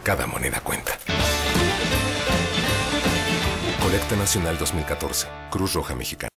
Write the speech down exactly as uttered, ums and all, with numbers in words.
Cada moneda cuenta. Colecta Nacional dos mil catorce. Cruz Roja Mexicana.